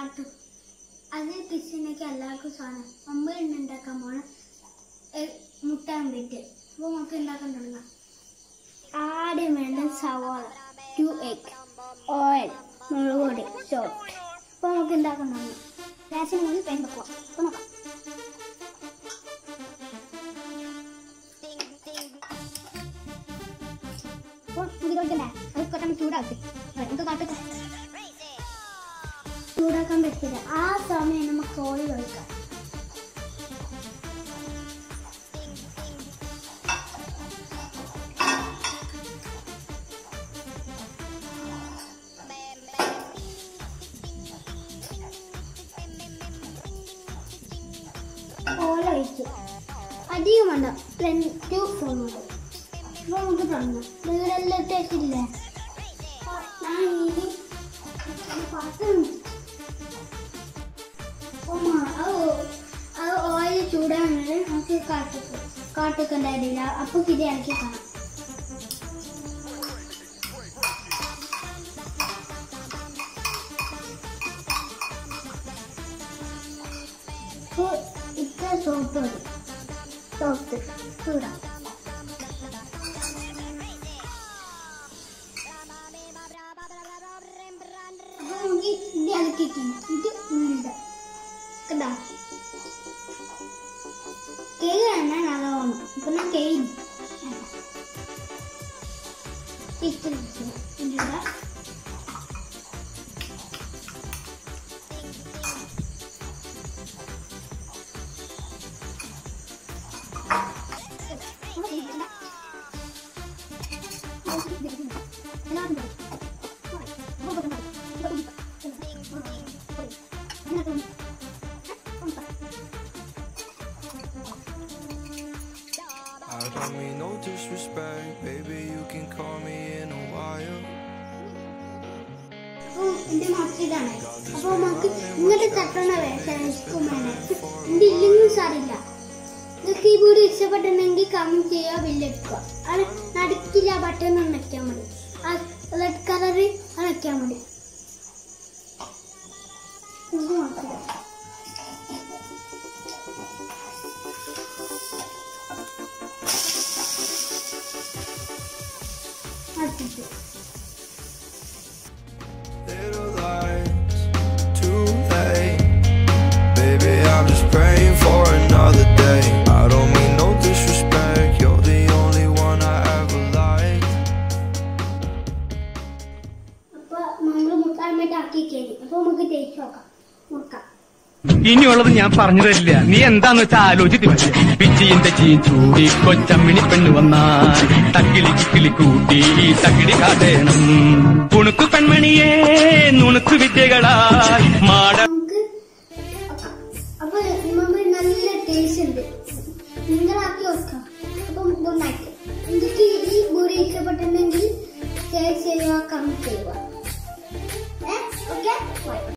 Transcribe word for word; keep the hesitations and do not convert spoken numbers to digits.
കാട്ടു അത് കിച്ചണിലേക്ക് എല്ലാവർക്കും സാധനം അമ്മ ഉണ്ടാക്കാൻ പോണ മുട്ട വേണ്ടിയിട്ട് അപ്പോൾ നമുക്ക് ഉണ്ടാക്കാൻ തുടങ്ങാം. ആദ്യം വേണ്ട സവാള, ടു എഗ്, ഓയിൽ, മുളക് പൊടി, സോൾട്ട്. അപ്പോൾ നമുക്ക് ഉണ്ടാക്കാൻ തുടങ്ങാം. ഗ്യാസിന് മുന്നിൽ പാൻ വെക്കുക. അപ്പോൾ നോക്കാം. അപ്പോൾ ഇതിലോട്ടല്ലേ അത് കൊട്ടം ചൂടാക്കി നമുക്ക് കാട്ടൊക്കെ ചൂടാക്കാൻ പറ്റില്ല. ആ സമയം നമുക്ക് ഓയിൽ ഒഴിക്കാം. ഓയിൽ ഒഴിച്ചു അധികം വേണ്ട, ടു സ്പൂൺ മതി. അപ്പോൾ നമുക്ക് തുടങ്ങാം. ഇതെല്ലാം ടേസ്റ്റില്ലേ? ഞാൻ ഇനി പാത്രം അത് ഓയിൽ ചൂടാകുന്നത് നമുക്ക് കാട്ടിക്കും കാട്ടൊക്കെ ഉണ്ടായിട്ടില്ല. അപ്പോൾ ഇത് ഇറക്കി കാണാം. അപ്പോൾ ഇത്ര സോപ്പ് മതി. സോപ്പ് ചൂടാം. അപ്പോൾ നമുക്ക് ഇത് ഇറക്കിക്കണം. ഇത് ഉള്ളിടാം. കണ്ടാ കേക്ക് തന്നെ നല്ലോണം. ഇപ്പൊ ഞാൻ കേക്ക് ഇട്ടില്ല. I don't mean no disrespect, baby, you can call me in a while. എന്റെ മറിച്ചിതാണ്. അപ്പോൾ നമുക്ക് ഇങ്ങോട്ട് തട്ടണ വേണം. എന്റെ ഇല്ലെങ്കിൽ സാറില്ല. നിങ്ങൾക്ക് ഈ വീഡിയോ ഇഷ്ടപ്പെട്ടിട്ടുണ്ടെങ്കിൽ കമന്റ് ചെയ്യുക, ബില്ലെടുക്കുക. അത് നടുക്കില്ല ബട്ടൺ ഒന്ന് വെക്കാൻ മതി. ആ റെഡ് കളറ് അത് വെക്കാൻ മതി. ഇത് നോക്കില്ല. Little lies, too late. Baby, I'm just praying for another day. I don't mean no disrespect, you're the only one I ever liked. അപ്പോൾ നമ്മൾ മുക്കാൻ വേണ്ടി ആക്കി കയറി. അപ്പോൾ നമുക്ക് തേച്ച് നോക്കാം. മുക്കാം. ഇനിയുള്ളത് ഞാൻ പറഞ്ഞു തരില്ല. നീ എന്താന്ന് വെച്ചാൽ ആലോചിച്ച് പിച്ചിയും തെച്ചിയും ചൂടി കൊച്ചമ്മിണി പെണ്ണു വന്നാൽ തക്കിളി ചിക്കിളി കൂട്ടി തക്കിടി കാട്ടേണം. കുണുക്കു പെൺമണിയേ നുണുക്കു വിദ്യകളായി മാട